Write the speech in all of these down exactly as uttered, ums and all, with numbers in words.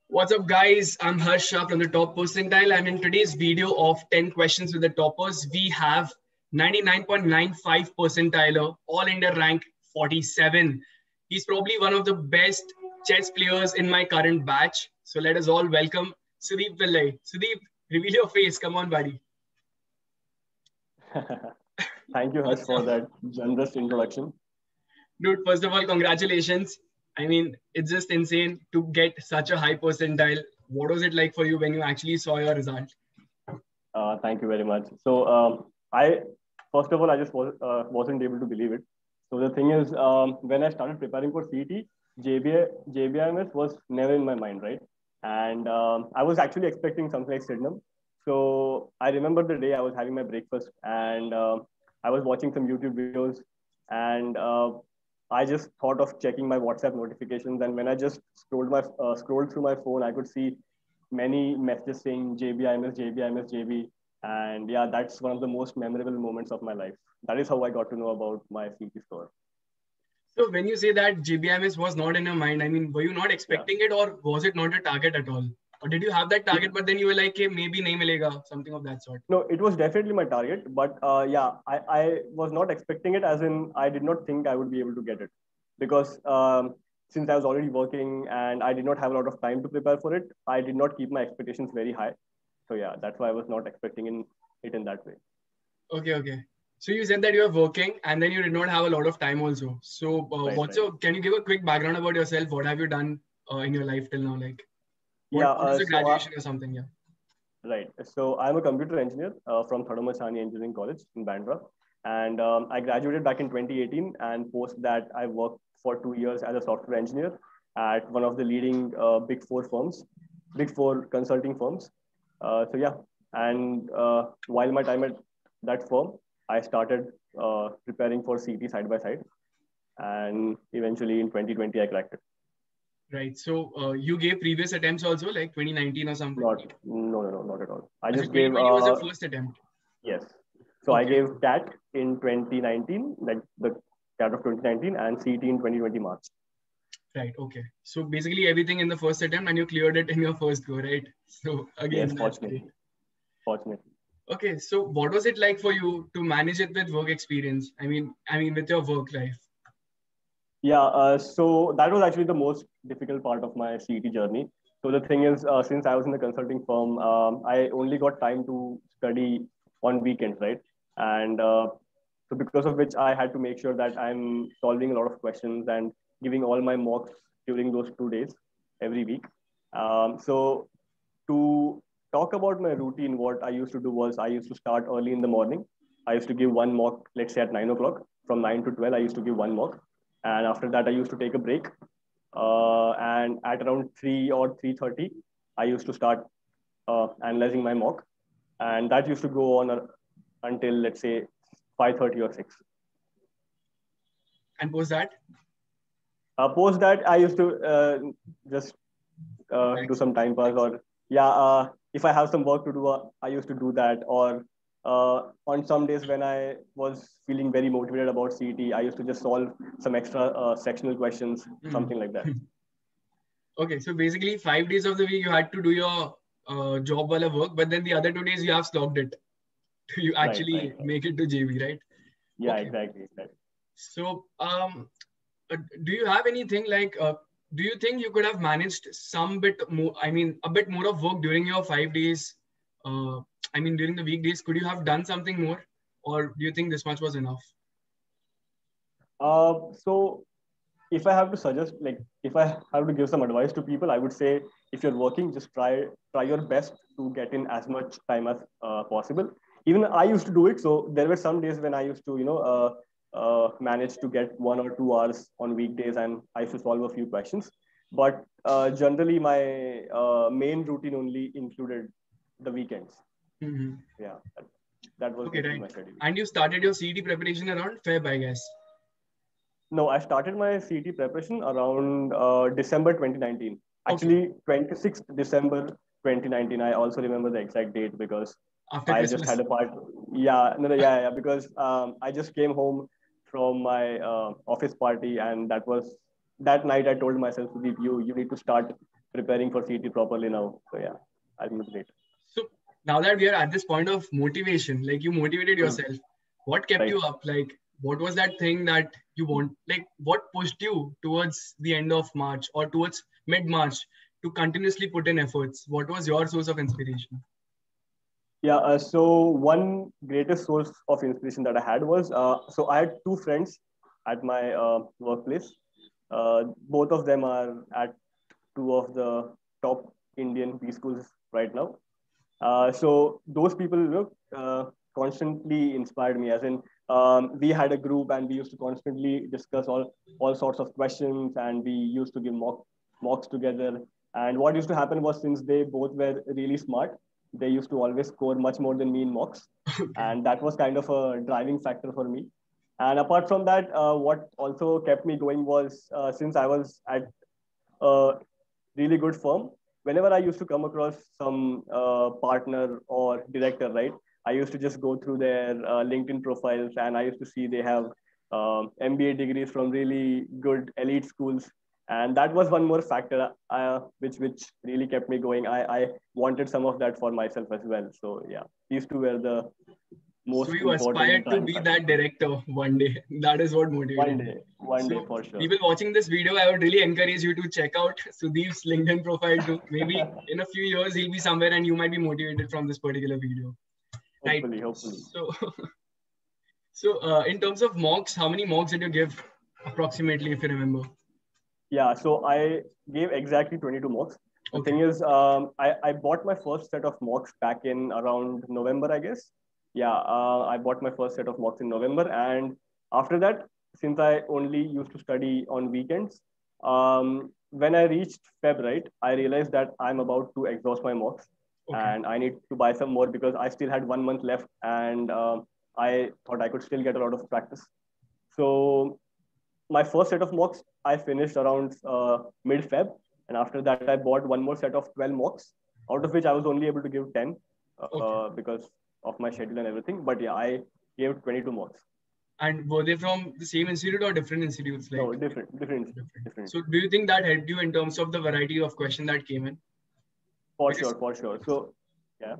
What's up, guys? I'm Harsha from the Top Percentile, and in today's video of ten questions with the toppers, we have ninety-nine point nine five percentiler, all India rank forty-seven. He's probably one of the best chess players in my current batch. So let us all welcome Sudeep Pillai. Sudeep, reveal your face. Come on, buddy. Thank you, Harsh, What's for up? that generous introduction. Dude, first of all, congratulations. I mean, it's just insane to get such a high percentile. What was it like for you when you actually saw your result? Uh, thank you very much. So, um, I first of all, I just was, uh, wasn't able to believe it. So the thing is, um, when I started preparing for C E T, J B I, J B I M S was never in my mind, right? And um, I was actually expecting something like Sydenham. So I remember the day I was having my breakfast and uh, I was watching some YouTube videos, and uh, I just thought of checking my WhatsApp notifications. And when I just scrolled my uh, scrolled through my phone, I could see many messages saying J B I M S, J B I M S, J B. And yeah, that's one of the most memorable moments of my life. That is how I got to know about my C T score. So when you say that G B I M S was not in your mind, I mean, were you not Yeah. expecting it, or was it not a target at all? Or did you have that target, but then you were like, hey, maybe nahi milega, something of that sort? No, it was definitely my target, but uh, yeah, I, I was not expecting it, as in I did not think I would be able to get it, because um, since I was already working and I did not have a lot of time to prepare for it, I did not keep my expectations very high. So yeah, that's why I was not expecting in it in that way. Okay, okay. So you said that you were working and then you did not have a lot of time also. So uh, Right, what's right. your, can you give a quick background about yourself? What have you done uh, in your life till now? Like, what, Yeah, what is uh, the so uh, graduation or something? Yeah. right. So I'm a computer engineer uh, from Thadomachani Engineering College in Bandra. And um, I graduated back in twenty eighteen. And post that, I worked for two years as a software engineer at one of the leading uh, big four firms, big four consulting firms. Uh, so yeah, and uh, while my time at that firm, I started uh, preparing for C T side by side. And eventually in twenty twenty, I cracked it. Right. So uh, you gave previous attempts also, like twenty nineteen or something? Not, no, no, no, not at all. I So just gave, twenty twenty was your uh, first attempt. yes. So I Okay. gave C A T in twenty nineteen, like the C A T of twenty nineteen, and C E T in twenty twenty March. Right. Okay. So basically everything in the first attempt and you cleared it in your first go, right? So Yes, again, that's great. fortunately. Fortunately. Okay. So what was it like for you to manage it with work experience? I mean, I mean, with your work life. Yeah, uh, so that was actually the most difficult part of my C E T journey. So the thing is, uh, since I was in the consulting firm, um, I only got time to study on weekends, right? And uh, so because of which I had to make sure that I'm solving a lot of questions and giving all my mocks during those two days every week. Um, so to talk about my routine, what I used to do was I used to start early in the morning. I used to give one mock, let's say at nine o'clock. From nine to twelve, I used to give one mock. And after that, I used to take a break. Uh, and at around three or three thirty, I used to start uh, analyzing my mock. And that used to go on uh, until, let's say, five thirty or six. And post that? Uh, post that, I used to uh, just uh, do Relax. some time pass, or yeah, uh, if I have some work to do, uh, I used to do that. Or uh, on some days when I was feeling very motivated about C E T, I used to just solve some extra uh, sectional questions, Hmm. something like that. Okay. So basically five days of the week you had to do your uh, job wala work, but then the other two days you have slogged it. You Right, right, actually right. make it to J B, right? Yeah, Okay. exactly, exactly. So, um, uh, do you have anything like, uh, do you think you could have managed some bit more, I mean, a bit more of work during your five days? Uh, I mean, during the weekdays, could you have done something more? Or do you think this much was enough? Uh, so if I have to suggest, like, if I have to give some advice to people, I would say if you're working, just try try your best to get in as much time as uh, possible. Even I used to do it. So there were some days when I used to, you know, uh, uh, manage to get one or two hours on weekdays, and I used to solve a few questions. But uh, generally, my uh, main routine only included the weekends. Mm-hmm. Yeah, that, that was Okay, basically right. my schedule. And you started your C E T preparation around Feb, I guess. No, I started my C E T preparation around uh, December twenty nineteen. Okay, Actually, twenty-sixth December twenty nineteen. I also remember the exact date because after I just had Christmas. a part. Yeah, no, no, yeah, yeah. Because um, I just came home from my uh, office party, and that was that night. I told myself, Sudeep, you you need to start preparing for C E T properly now. So yeah, I think it's great. So now that we are at this point of motivation, like you motivated yourself, what kept Right. you up? Like, what was that thing that you want? Like, what pushed you towards the end of March or towards mid-March to continuously put in efforts? What was your source of inspiration? Yeah, uh, so one greatest source of inspiration that I had was, uh, so I had two friends at my uh, workplace. Uh, both of them are at two of the top Indian B schools right now. Uh, so those people, you know, uh, constantly inspired me. As in, um, we had a group and we used to constantly discuss all all sorts of questions, and we used to give mock mocks together. And what used to happen was, since they both were really smart, they used to always score much more than me in mocks, Okay. and that was kind of a driving factor for me. And apart from that, uh, what also kept me going was, uh, since I was at a really good firm, whenever I used to come across some uh, partner or director, right, I used to just go through their uh, LinkedIn profiles, and I used to see they have um, M B A degrees from really good elite schools. And that was one more factor, uh, which which really kept me going. I, I wanted some of that for myself as well. So yeah, these two were the So most you important aspired to driving be factors that for me. director one day. That is what One motivated you. day, one day So for sure. people watching this video, I would really encourage you to check out Sudeep's LinkedIn profile too. Maybe in a few years he'll be somewhere and you might be motivated from this particular video. Right. Hopefully, hopefully. So so uh, in terms of mocks, how many mocks did you give approximately, if you remember? Yeah, so I gave exactly twenty-two mocks. The Okay. thing is, um, I, I bought my first set of mocks back in around November, I guess. Yeah, uh, I bought my first set of mocks in November. And after that, since I only used to study on weekends, um, when I reached Feb, right, I realized that I'm about to exhaust my mocks Okay. and I need to buy some more because I still had one month left, and um, I thought I could still get a lot of practice. So my first set of mocks I finished around uh, mid Feb, and after that I bought one more set of twelve mocks, out of which I was only able to give ten Okay. uh, because of my schedule and everything. But yeah, I gave twenty-two mocks. And were they from the same institute or different institutes? Like No, different, different, different. different. So do you think that helped you in terms of the variety of question that came in? For Because sure, for sure. So yeah,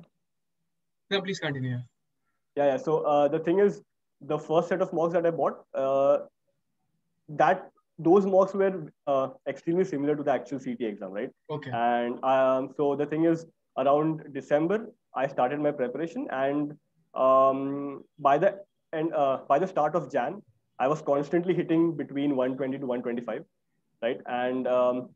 no, please continue. yeah, yeah. So uh, the thing is, the first set of mocks that I bought, uh, that those mocks were uh, extremely similar to the actual C T exam, right? Okay. And um, so the thing is, around December, I started my preparation, and um, by the and uh, by the start of Jan, I was constantly hitting between one twenty to one twenty-five, right? And um,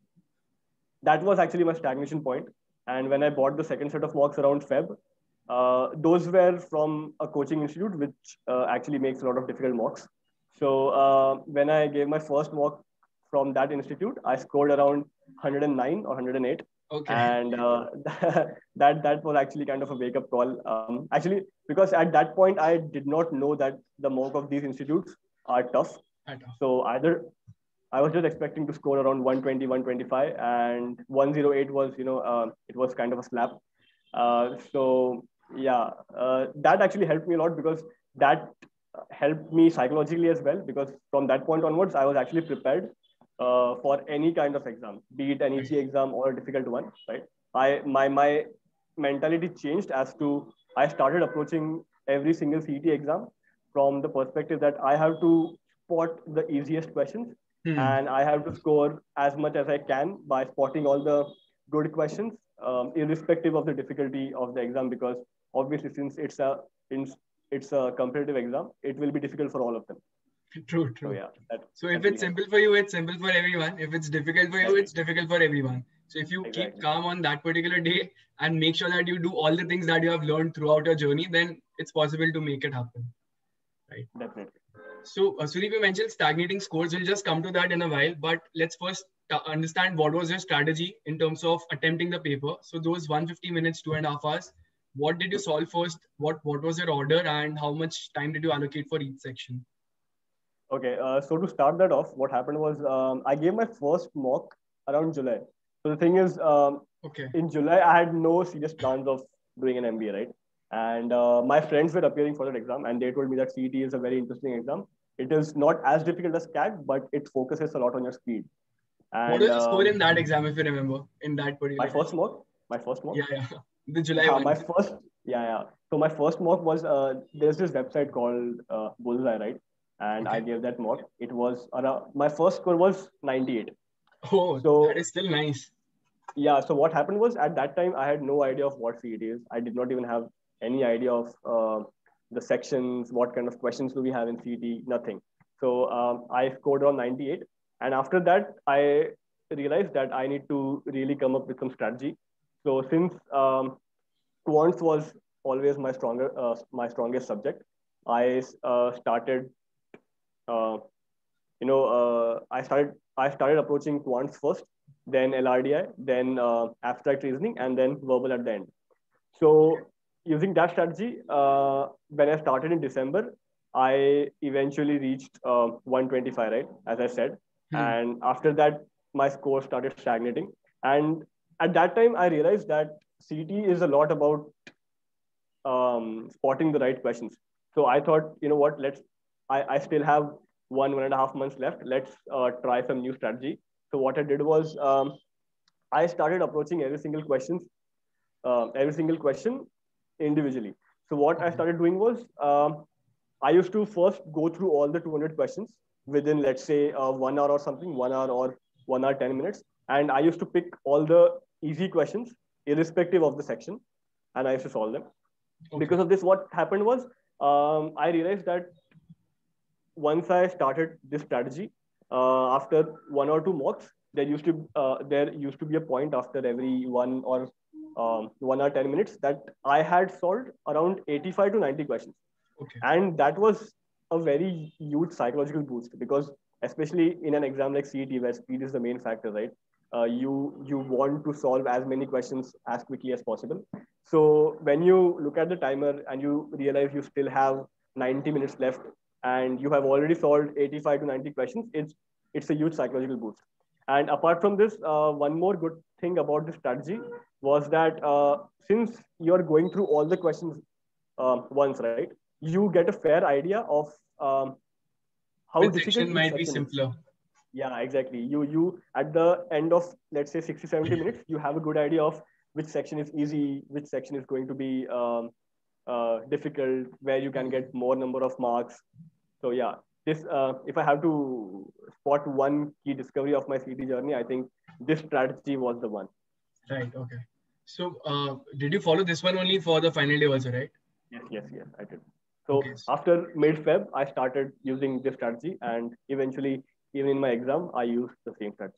that was actually my stagnation point. And when I bought the second set of mocks around Feb, uh, those were from a coaching institute, which uh, actually makes a lot of difficult mocks. So uh, when I gave my first mock from that institute, I scored around one hundred nine or one hundred eight. Okay. And uh, that that was actually kind of a wake up call. Um, actually, because at that point I did not know that the mock of these institutes are tough. So either I was just expecting to score around one twenty, one twenty-five, and one oh eight was, you know, uh, it was kind of a slap. Uh, so yeah, uh, that actually helped me a lot because that helped me psychologically as well. Because from that point onwards, I was actually prepared uh, for any kind of exam, be it an easy exam or a difficult one. Right? I my my mentality changed as to I started approaching every single C E T exam from the perspective that I have to spot the easiest questions, Hmm. and I have to score as much as I can by spotting all the good questions, um, irrespective of the difficulty of the exam. Because obviously, since it's a it's a competitive exam, it will be difficult for all of them. True, true. So yeah. That, so if it's simple for you, it's simple for everyone. If it's difficult for you, it's difficult for everyone. So if you exactly. keep calm on that particular day and make sure that you do all the things that you have learned throughout your journey, then it's possible to make it happen. Right. Definitely. So, uh, Sudeep, you mentioned stagnating scores. We'll just come to that in a while. But let's first understand what was your strategy in terms of attempting the paper. So those one hundred fifty minutes, two and a half hours, what did you solve first? What, what was your order and how much time did you allocate for each section? Okay, uh, so to start that off, what happened was um, I gave my first mock around July. So the thing is, um, okay. in July, I had no serious plans of doing an M B A, right? And uh, my friends were appearing for that exam, and they told me that C E T is a very interesting exam. It is not as difficult as C A T, but it focuses a lot on your speed. And, what was the score um, in that exam, if you remember, in that particular? My first mock. My first mock. Yeah, yeah. The July yeah, one. My first. Yeah, yeah. So my first mock was uh, there's this website called uh, Bullseye, right? And okay. I gave that mock. It was around, my first score was ninety-eight. Oh, so, that is still nice. Yeah. So what happened was at that time I had no idea of what C E T is. I did not even have any idea of uh, the sections, what kind of questions do we have in C E T, nothing. So um, I scored around ninety-eight. And after that, I realized that I need to really come up with some strategy. So since um, quants was always my stronger, uh, my strongest subject, I uh, started, uh, you know, uh, I started, I started approaching quants first, then L R D I, then uh, abstract reasoning, and then verbal at the end. So using that strategy, uh, when I started in December, I eventually reached uh, one twenty-five, right? As I said. Hmm. And after that, my score started stagnating. And at that time, I realized that C E T is a lot about um, spotting the right questions. So I thought, you know what, let's, I, I still have one, one and a half months left. Let's uh, try some new strategy. So what I did was um, I started approaching every single questions, uh, every single question individually. So what I started doing was um, I used to first go through all the two hundred questions within, let's say, uh, one hour or something, one hour or one hour, ten minutes. And I used to pick all the easy questions, irrespective of the section, and I used to solve them. Okay. Because of this, what happened was um, I realized that once I started this strategy, uh, after one or two mocks, there used to uh, there used to be a point after every one or um, one or ten minutes that I had solved around eighty-five to ninety questions. Okay. And that was a very huge psychological boost because especially in an exam like C E T where speed is the main factor, right? Uh, you you want to solve as many questions as quickly as possible. So when you look at the timer and you realize you still have ninety minutes left and you have already solved eighty-five to ninety questions, it's it's a huge psychological boost. And apart from this, uh, one more good thing about this strategy was that uh, since you're going through all the questions uh, once, right, you get a fair idea of um, how which difficult section might section be simpler. Is. Yeah, exactly. You you at the end of let's say sixty, seventy minutes, you have a good idea of which section is easy, which section is going to be um, uh, difficult, where you can get more number of marks. So yeah, this uh, if I have to spot one key discovery of my C E T journey, I think this strategy was the one. Right. Okay. So uh, did you follow this one only for the final day also, right? Yes, yes, yes, I did. So okay. After mid-Feb, I started using this strategy, and eventually, even in my exam, I used the same strategy.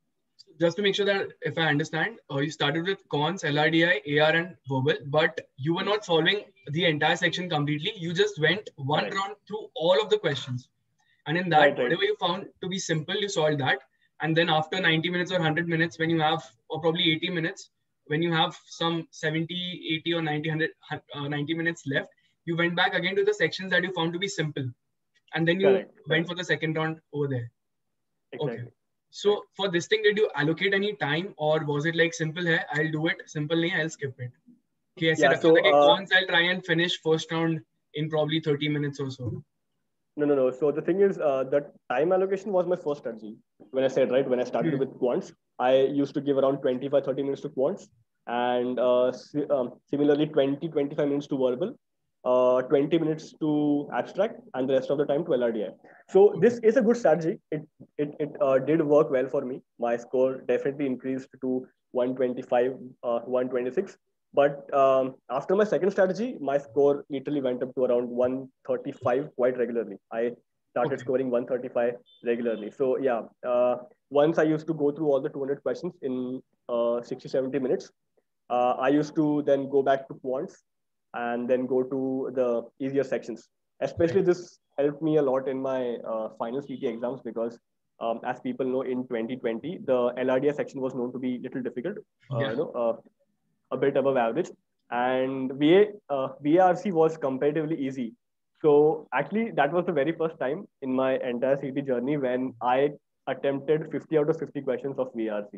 Just to make sure that if I understand, uh, you started with cons, L R D I, A R, and verbal, but you were not solving the entire section completely. You just went one right. round through all of the questions. And in that, right, right. whatever you found to be simple, you solved that. And then after ninety minutes or one hundred minutes, when you have, or probably eighty minutes, when you have some seventy, eighty, or ninety, one hundred, uh, ninety minutes left, you went back again to the sections that you found to be simple. And then you Correct. went Correct. for the second round over there. Exactly. Okay. So for this thing, did you allocate any time or was it like simple hai, I'll do it, simple nahi, I'll skip it? Okay, yeah, so uh, cons, I'll try and finish first round in probably thirty minutes or so. No, no, no. So the thing is, uh, the time allocation was my first strategy. When I said, right, when I started hmm. with quants, I used to give around twenty-five, thirty minutes to quants and uh, um, similarly twenty, twenty-five minutes to verbal, uh, twenty minutes to abstract, and the rest of the time to L R D I. So this is a good strategy. It it, it uh, did work well for me. My score definitely increased to one twenty-five, uh, one twenty-six. But um, after my second strategy, my score literally went up to around one thirty-five quite regularly. I started okay. scoring one thirty-five regularly. So yeah, uh, once I used to go through all the two hundred questions in uh, sixty, seventy minutes. Uh, I used to then go back to quants and then go to the easier sections. Especially okay. this helped me a lot in my uh, final C T exams because um, as people know, in twenty twenty, the L R D I section was known to be a little difficult. Uh, yeah. You know, uh, a bit above average, and V A, uh, V A R C was comparatively easy. So actually, that was the very first time in my entire C T journey when I attempted fifty out of fifty questions of V A R C.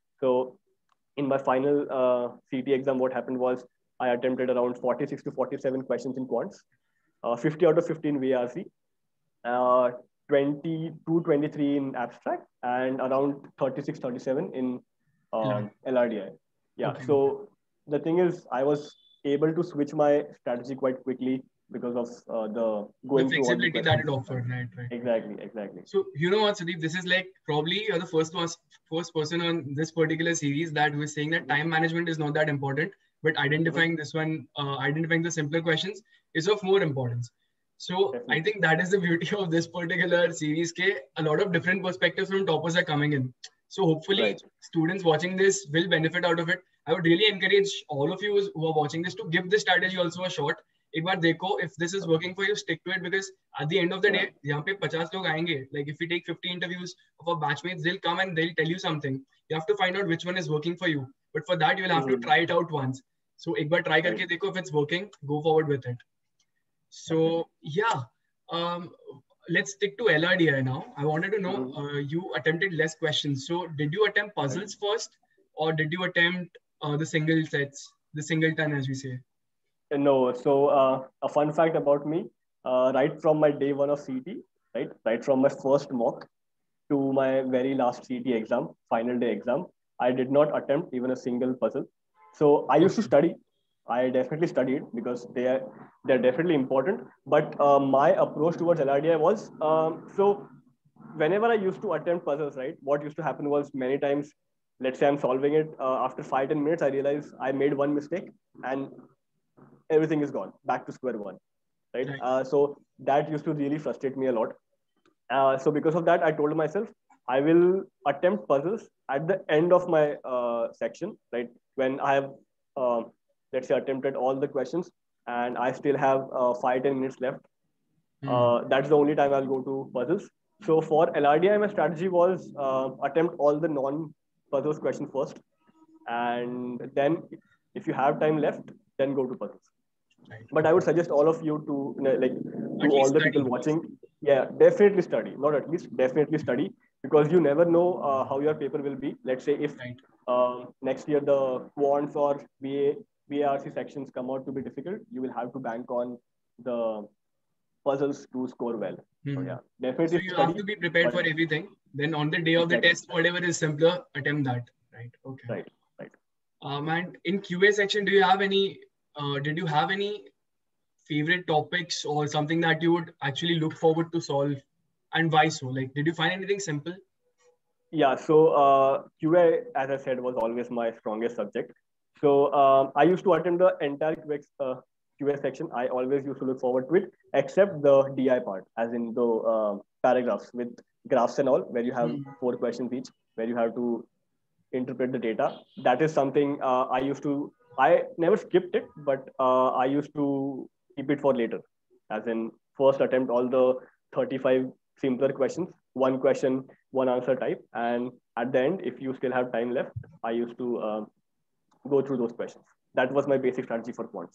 So in my final uh, C T exam, what happened was I attempted around forty-six to forty-seven questions in quants, uh, fifty out of fifty in V A R C. Uh, twenty-two, twenty-three in abstract and around thirty-six, thirty-seven in um, L R D I. Yeah. Okay. So the thing is, I was able to switch my strategy quite quickly because of uh, the going The through all the flexibility that questions. it offered, right? Right. Exactly, exactly. So you know what, Sudeep, this is like probably you're the first was first person on this particular series that was saying that time management is not that important, but identifying this one, uh, identifying the simpler questions is of more importance. So Definitely. I think that is the beauty of this particular series. Ke a lot of different perspectives from toppers are coming in. So hopefully Right. students watching this will benefit out of it. I would really encourage all of you who are watching this to give this strategy also a shot. एक बार देखो, if this is working for you, stick to it, because at the end of the Yeah. day, यहाँ पे fifty लोग आएंगे. Like if we take fifty interviews of our batchmates, they'll come and they'll tell you something. You have to find out which one is working for you. But for that, you will have Mhm. to try it out once. So एक बार try Right. करके देखो, if it's working, go forward with it. So yeah, um, let's stick to L R D I now. I wanted to know, Mhm. uh, you attempted less questions. So did you attempt puzzles first, or did you attempt uh, the single sets, the singleton, as we say? No. So uh, a fun fact about me, uh, right from my day one of C T, right, right from my first mock to my very last C T exam, final day exam, I did not attempt even a single puzzle. So I used to Okay. study. I definitely studied because they are they're definitely important. But uh, my approach towards L R D I was um, so whenever I used to attempt puzzles, right, what used to happen was many times, let's say I'm solving it uh, after five ten minutes, I realize I made one mistake and everything is gone back to square one, right? Right. Uh, so that used to really frustrate me a lot. Uh, so because of that, I told myself I will attempt puzzles at the end of my uh, section, right? When I have, uh, let's say, attempted all the questions and I still have uh, five, ten minutes left. Hmm. Uh, that's the only time I'll go to puzzles. So for L R D I, my strategy was uh, attempt all the non-puzzles questions first. And then if you have time left, then go to puzzles. Right. But I would suggest all of you to, you know, like, to At all least the people study. watching, yeah, definitely study. Not at least, definitely study, because you never know uh, how your paper will be. Let's say if Right. um, next year the quants or B A, B A R C sections come out to be difficult, you will have to bank on the puzzles to score well. So Hmm. yeah, So definitely you have study. to be prepared But for everything. Then on the day of the exactly, test, whatever is simpler, attempt that. Right. Okay. right, right. Um, and in Q A section, do you have any? Uh, did you have any favorite topics or something that you would actually look forward to solve, and why so? Like, did you find anything simple? Yeah, so uh, Q A, as I said, was always my strongest subject. So um, I used to attend the entire Q A, uh, Q A section. I always used to look forward to it, except the D I part, as in the uh, paragraphs with graphs and all, where you have Hmm. four questions each, where you have to interpret the data. That is something uh, I used to, I never skipped it, but uh, I used to keep it for later. As in, first attempt all the thirty-five simpler questions, one question, one answer type. And at the end, if you still have time left, I used to uh, go through those questions. That was my basic strategy for quants.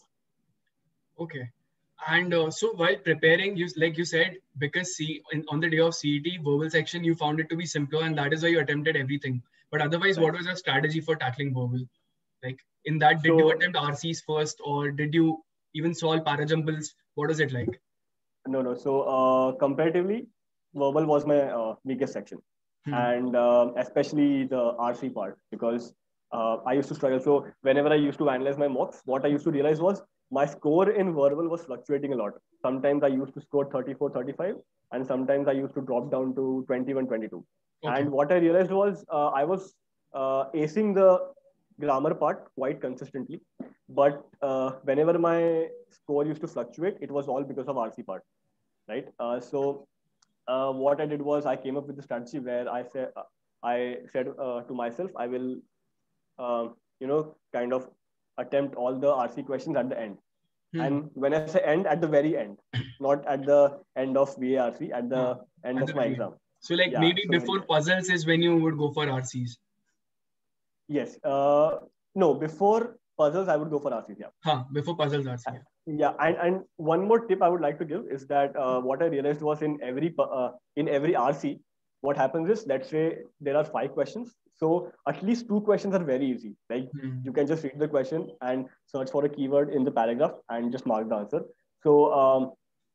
Okay. And uh, so while preparing, you like you said, because C in, on the day of C E T verbal section, you found it to be simpler, and that is why you attempted everything. But otherwise, Right. what was your strategy for tackling verbal? Like in that, did you So, attempt R Cs first, or did you even solve parajumbles? What was it like? no, no. So, uh, comparatively, verbal was my uh, weakest section. Hmm. And uh, especially the R C part, because uh, I used to struggle. So whenever I used to analyze my mocks, what I used to realize was my score in verbal was fluctuating a lot. Sometimes I used to score thirty-four, thirty-five, and sometimes I used to drop down to twenty-one, twenty-two. Okay. And what I realized was uh, I was uh, acing the grammar part quite consistently. But uh, whenever my score used to fluctuate, it was all because of R C part, right? Uh, so uh, what I did was I came up with a strategy where I said uh, I said uh, to myself I will uh, you know kind of attempt all the R C questions at the end. Hmm. And when I say end, at the very end, not at the end of V A R C, at the Huh. end At of the my very end. exam. So like Yeah. maybe So before puzzles is when you would go for R Cs. yes. Uh, no, before puzzles, I would go for R Cs. Yeah. Huh. Before puzzles R C. Yeah. Yeah, and, and one more tip I would like to give is that uh, what I realized was in every uh, in every R C, what happens is, let's say there are five questions, so at least two questions are very easy. Like Hmm. you can just read the question and search for a keyword in the paragraph and just mark the answer. So um,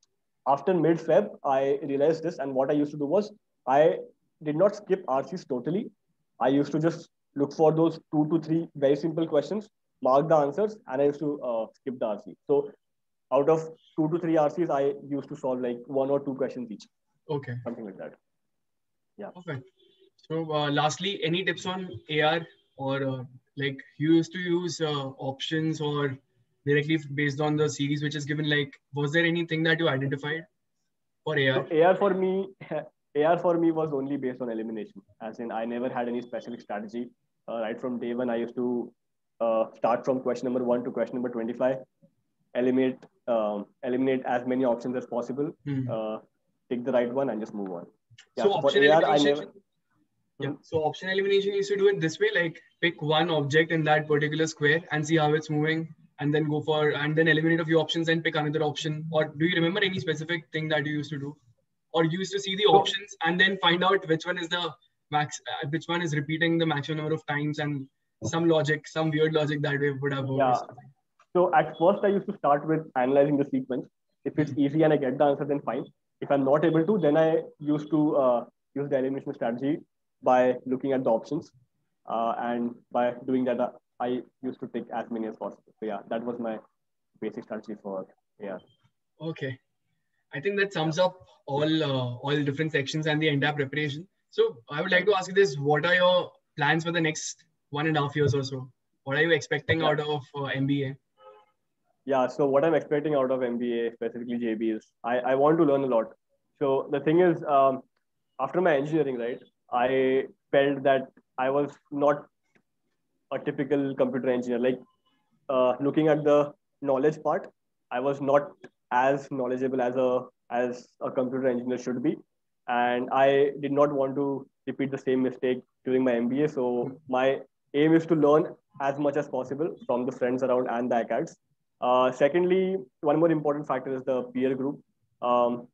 after mid-Feb, I realized this. And what I used to do was I did not skip R Cs totally. I used to just look for those two to three very simple questions, mark the answers, and I used to uh, skip the R C. So out of two to three R Cs, I used to solve like one or two questions each. Okay. Something like that. Yeah. Perfect. So uh, lastly, any tips on A R or uh, like you used to use uh, options or directly based on the series which is given? Like, was there anything that you identified for A R? So A R for me, A R for me was only based on elimination. As in, I never had any specific strategy. Uh, right from day one, I used to uh, start from question number one to question number twenty-five, eliminate um, eliminate as many options as possible, hmm. uh, pick the right one, and just move on. Yeah, so, so option for A R, I elimination. never. Yeah. So option elimination you used to do it this way, like pick one object in that particular square and see how it's moving, and then go for and then eliminate a few options and pick another option. Or do you remember any specific thing that you used to do? Or you used to see the So, options and then find out which one is the max, uh, which one is repeating the maximum number of times, and some logic, some weird logic that way would have worked. Yeah. So at first, I used to start with analyzing the sequence. If it's easy and I get the answer, then fine. If I'm not able to, then I used to uh, use the elimination strategy by looking at the options. Uh, and by doing that, uh, I used to take as many as possible. So yeah, that was my basic strategy for yeah. Okay. I think that sums up all uh, all different sections and the entire preparation. So I would like to ask you this: what are your plans for the next one and a half years or so? What are you expecting Yeah. out of uh, M B A? Yeah, so what I'm expecting out of M B A, specifically J B, is I, I want to learn a lot. So the thing is, um, after my engineering, right, I felt that I was not a typical computer engineer. Like uh, looking at the knowledge part, I was not as knowledgeable as a as a computer engineer should be, and I did not want to repeat the same mistake during my M B A. So my aim is to learn as much as possible from the friends around and the acads. Uh, secondly, one more important factor is the peer group. Um,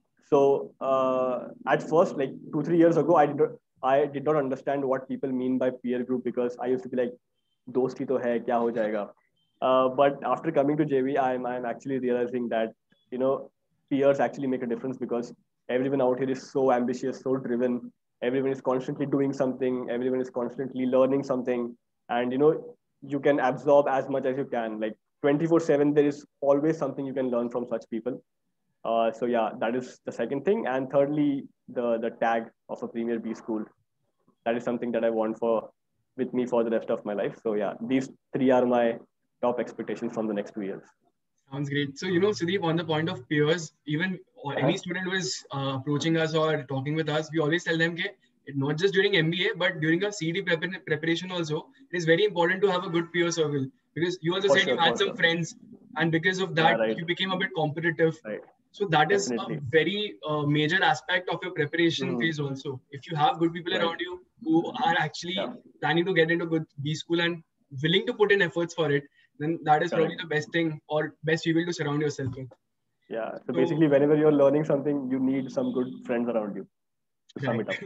so uh, at first, like two three years ago, I did not, I did not understand what people mean by peer group because I used to be like, "Dosti to hai, kya ho jayega?" Uh, but after coming to J V, I'm I'm actually realizing that you know peers actually make a difference because everyone out here is so ambitious, so driven. Everyone is constantly doing something. Everyone is constantly learning something, and you know you can absorb as much as you can. Like twenty-four seven, there is always something you can learn from such people. Uh, so yeah, that is the second thing. And thirdly, the the tag of a Premier B school. That is something that I want for with me for the rest of my life. So yeah, these three are my top expectations from the next two years. Sounds great. So, you know, Sudeep, on the point of peers, even or any student who is uh, approaching us or talking with us, we always tell them that not just during M B A, but during a C E T prep preparation also, it is very important to have a good peer circle because you also For said sure, you had for some sure. friends and because of that, Yeah, right. you became a bit competitive. Right. So that is Definitely. a very uh, major aspect of your preparation Mhm. phase also. If you have good people Right. around you who are actually Yeah. planning to get into good B school and willing to put in efforts for it, then that is probably Correct. the best thing or best people to surround yourself with. Yeah. So So, basically, whenever you're learning something, you need some good friends around you to sum right. it up.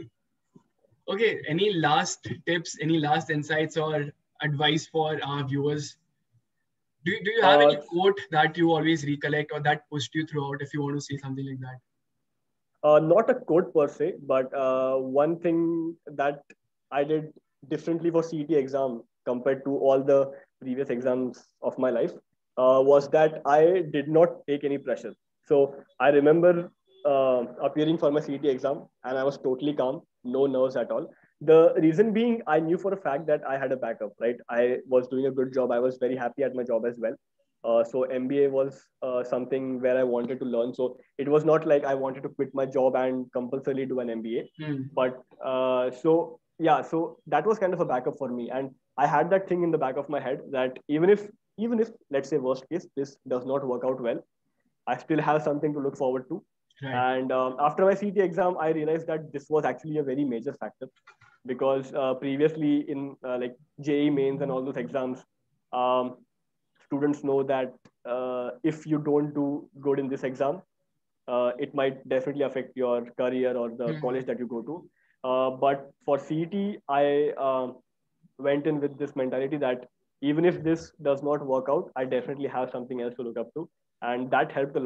Okay. Any last tips, any last insights or advice for our viewers? Do, do you have Uh, any quote that you always recollect or that pushed you throughout if you want to say something like that? uh, not a quote per se, but uh, one thing that I did differently for C E T exam compared to all the previous exams of my life uh, was that I did not take any pressure. So I remember uh, appearing for my C E T exam and I was totally calm, no nerves at all. The reason being, I knew for a fact that I had a backup, right? I was doing a good job. I was very happy at my job as well. Uh, so M B A was uh, something where I wanted to learn. So it was not like I wanted to quit my job and compulsorily do an M B A. Hmm. But uh, so yeah, so that was kind of a backup for me, and I had that thing in the back of my head that even if even if let's say worst case this does not work out well, I still have something to look forward to. Right. And um, after my C T exam, I realized that this was actually a very major factor because uh, previously in uh, like J E E mains and all those exams, um, students know that uh, if you don't do good in this exam, uh, it might definitely affect your career or the Hmm. college that you go to. Uh, but for C E T, I uh, went in with this mentality that even if this does not work out, I definitely have something else to look up to. And that helped a lot.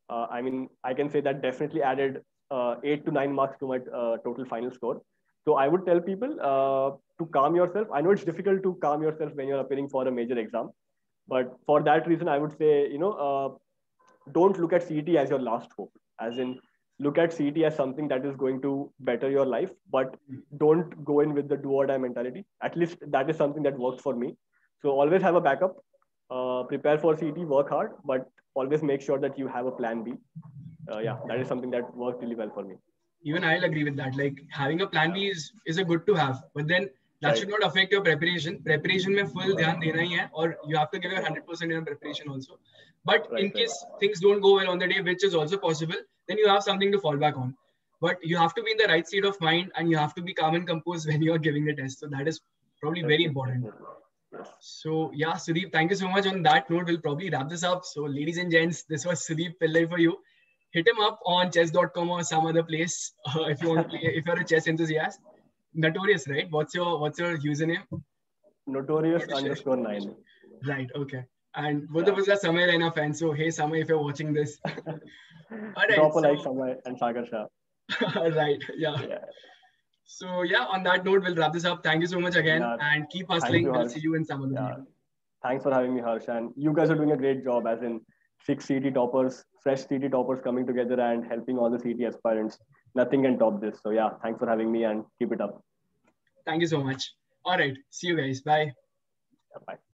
uh, I mean, I can say that definitely added uh, eight to nine marks to my uh, total final score. So I would tell people uh, to calm yourself. I know it's difficult to calm yourself when you're appearing for a major exam, but for that reason, I would say, you know, uh, don't look at C E T as your last hope. As in, look at C E T as something that is going to better your life, but don't go in with the do or die mentality. At least that is something that worked for me. So always have a backup. Uh, prepare for C E T, work hard, but always make sure that you have a plan B. Uh, yeah, that is something that worked really well for me. Even I'll agree with that. Like having a plan B is is a good to have, but then that right. should not affect your preparation. Preparation mein full dhyan dena hi hai, or you have to give your one hundred percent in preparation also. But right, in case right. things don't go well on the day, which is also possible, then you have something to fall back on. But you have to be in the right state of mind, and you have to be calm and composed when you are giving the test. So that is probably very important. So yeah, Sudeep, thank you so much. On that note, we'll probably wrap this up. So ladies and gents, this was Sudeep Pillai for you. Hit him up on chess dot com or some other place uh, if you want to play, if you're a chess enthusiast. Notorious, right? What's your what's your username? Notorious underscore nine. Right. Okay. And both yeah. of us are Samay Raina fans. So hey, Samay, if you're watching this, all right. Drop a so, like, Samay and Sagar Shah. Right. Yeah. yeah. So yeah, on that note, we'll wrap this up. Thank you so much again, yeah. and keep hustling. You, we'll Harsh. see you in some other yeah. video. Thanks for having me, Harsh. And you guys are doing a great job, as in six C E T toppers, fresh C E T toppers coming together and helping all the C E T aspirants. Nothing can top this. So yeah, thanks for having me and keep it up. Thank you so much. All right. See you guys. Bye. Yeah, bye.